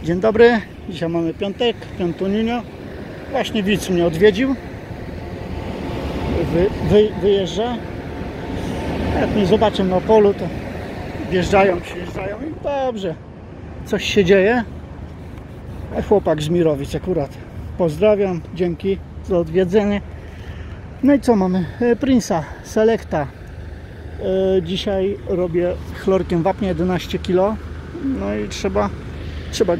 Dzień dobry, dzisiaj mamy piątek, 5 junio. Właśnie widz mnie odwiedził. Wyjeżdża. Jak mnie zobaczą na polu, to wjeżdżają, przyjeżdżają i dobrze. Coś się dzieje. A chłopak z Mirowic akurat. Pozdrawiam, dzięki za odwiedzenie. No i co mamy? Prince'a Selecta. Dzisiaj robię chlorkiem wapnia 11 kg. No i trzeba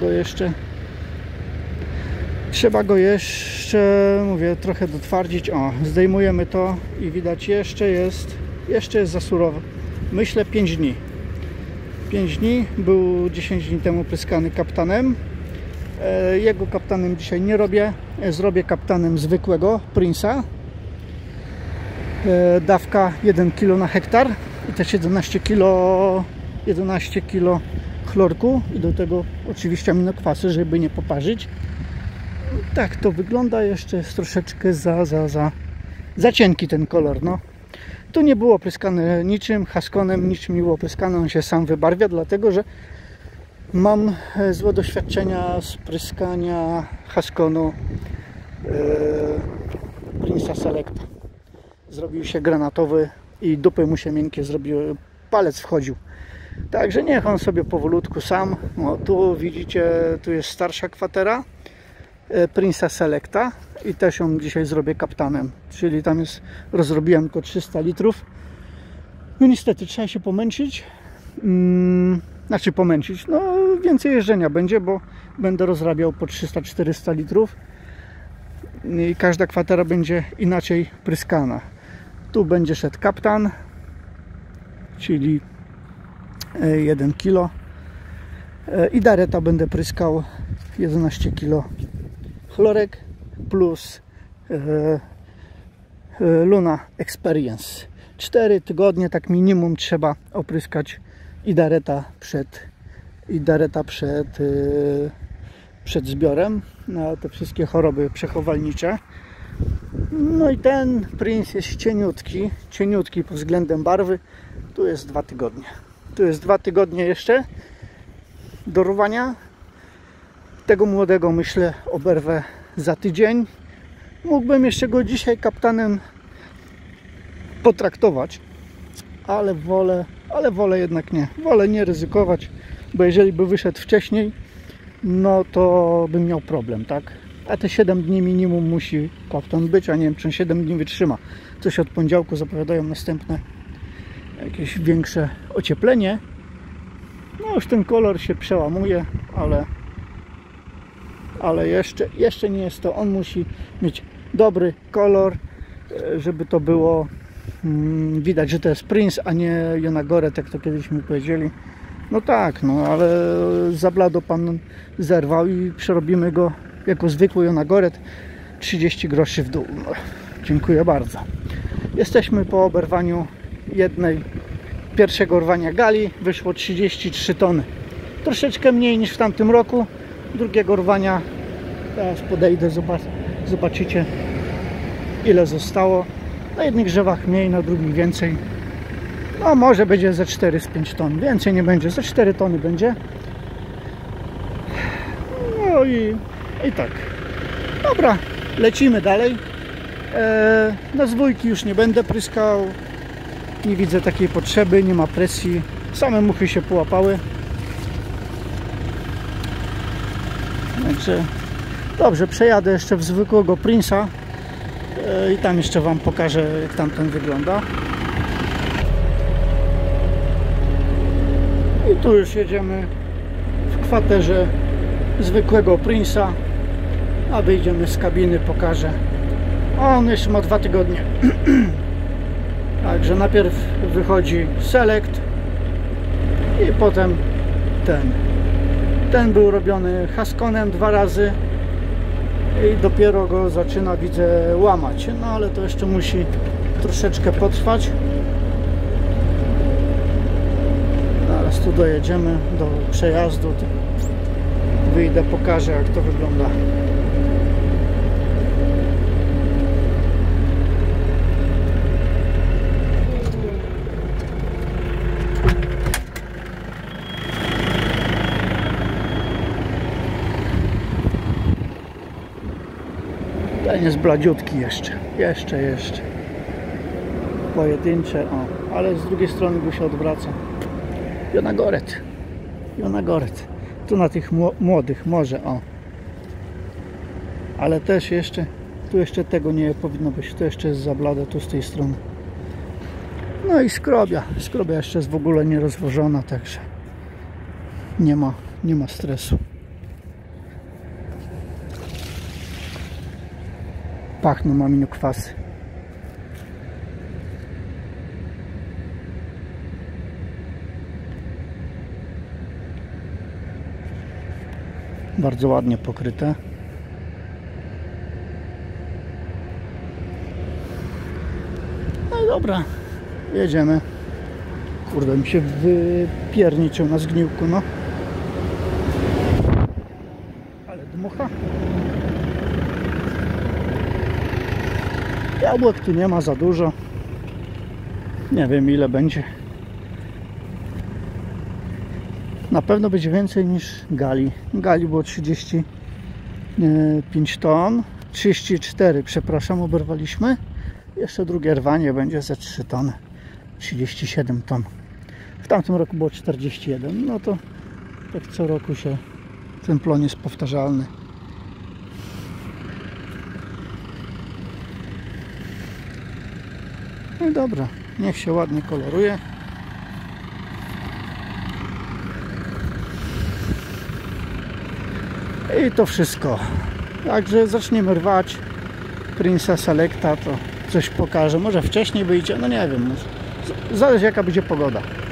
go jeszcze, mówię, trochę dotwardzić. O, zdejmujemy to i widać, jeszcze jest za surowy. Myślę 5 dni. 5 dni, był 10 dni temu pryskany kaptanem. Jego kaptanem dzisiaj nie robię. Zrobię kaptanem zwykłego Prince'a. Dawka 1 kg na hektar i też 11 kg chlorku i do tego oczywiście aminokwasy, żeby nie poparzyć. Tak to wygląda, jeszcze jest troszeczkę za cienki ten kolor. No. Tu nie było pryskane niczym, haskonem, niczym nie było pryskane, on się sam wybarwia, dlatego że mam złe doświadczenia z pryskania haskonu Prince'a Selecta. Zrobił się granatowy i dupy mu się miękkie zrobiły, palec wchodził. Także niech on sobie powolutku sam. No, tu widzicie, tu jest starsza kwatera Prince'a Selecta i też ją dzisiaj zrobię kaptanem. Czyli tam jest, rozrobiłem tylko 300 litrów. No niestety trzeba się pomęczyć. Znaczy pomęczyć, no więcej jeżdżenia będzie, bo będę rozrabiał po 300-400 litrów i każda kwatera będzie inaczej pryskana. Tu będzie szedł kaptan, czyli 1 kg i dareta będę pryskał 11 kg chlorek plus Luna Experience. 4 tygodnie tak minimum trzeba opryskać i dareta przed zbiorem na te wszystkie choroby przechowalnicze. No i ten Prince jest cieniutki pod względem barwy. Tu jest 2 tygodnie. Tu jest 2 tygodnie jeszcze do rwania. Tego młodego, myślę, oberwę za tydzień. Mógłbym jeszcze go dzisiaj kaptanem potraktować, ale wolę jednak nie. Wolę nie ryzykować, bo jeżeli by wyszedł wcześniej, no to bym miał problem, tak? A te 7 dni minimum musi kaptan być, a nie wiem, czy 7 dni wytrzyma. Coś od poniedziałku zapowiadają następne jakieś większe ocieplenie. No już ten kolor się przełamuje, ale jeszcze nie jest to. On musi mieć dobry kolor, żeby to było widać, że to jest Prince, a nie Jonagoret, jak to kiedyś mi powiedzieli. No tak, no ale za blado pan zerwał i przerobimy go jako zwykły Jonagoret, 30 groszy w dół. No, dziękuję bardzo. Jesteśmy po oberwaniu pierwszego rwania gali. Wyszło 33 tony. Troszeczkę mniej niż w tamtym roku. Drugiego rwania, teraz podejdę, zobaczycie ile zostało. Na jednych drzewach mniej, na drugich więcej. No może będzie ze 4-5 ton. Więcej nie będzie, ze 4 tony będzie. No i tak. Dobra, lecimy dalej. Na zwójki już nie będę pryskał. Nie widzę takiej potrzeby, nie ma presji. Same muchy się połapały. Także dobrze, przejadę jeszcze w zwykłego Prince'a i tam jeszcze wam pokażę, jak tamten wygląda. I tu już jedziemy w kwaterze zwykłego Prince'a, a wyjdziemy z kabiny, pokażę. On jeszcze ma 2 tygodnie. Także najpierw wychodzi Select i potem ten był robiony haskonem 2 razy i dopiero go zaczyna, widzę, łamać. No ale to jeszcze musi troszeczkę potrwać. Zaraz tu dojedziemy do przejazdu, wyjdę, pokażę, jak to wygląda. Ten jest bladziutki jeszcze. Jeszcze. Pojedyncze, o. Ale z drugiej strony go się odwraca. Jonagoret. Tu na tych młodych może, o. Ale też jeszcze, tu jeszcze tego nie powinno być. To jeszcze jest za blade, tu z tej strony. No i skrobia. Skrobia jeszcze jest w ogóle nierozwożona, także nie ma stresu. Pachną aminokwasy. Bardzo ładnie pokryte. No i dobra, jedziemy. Kurde, mi się wypierniczył na zgniłku, no. Ale dmucha. Jabłek tu nie ma za dużo. Nie wiem, ile będzie. Na pewno będzie więcej niż gali. Gali było 35 ton. 34, przepraszam, oberwaliśmy. Jeszcze drugie rwanie będzie za 3 tony. 37 ton. W tamtym roku było 41. No to tak co roku się ten plon jest powtarzalny. No i dobra, niech się ładnie koloruje. I to wszystko. Także zaczniemy rwać Prince'a Selecta, to coś pokażę. Może wcześniej wyjdzie, no nie wiem. Zależy jaka będzie pogoda.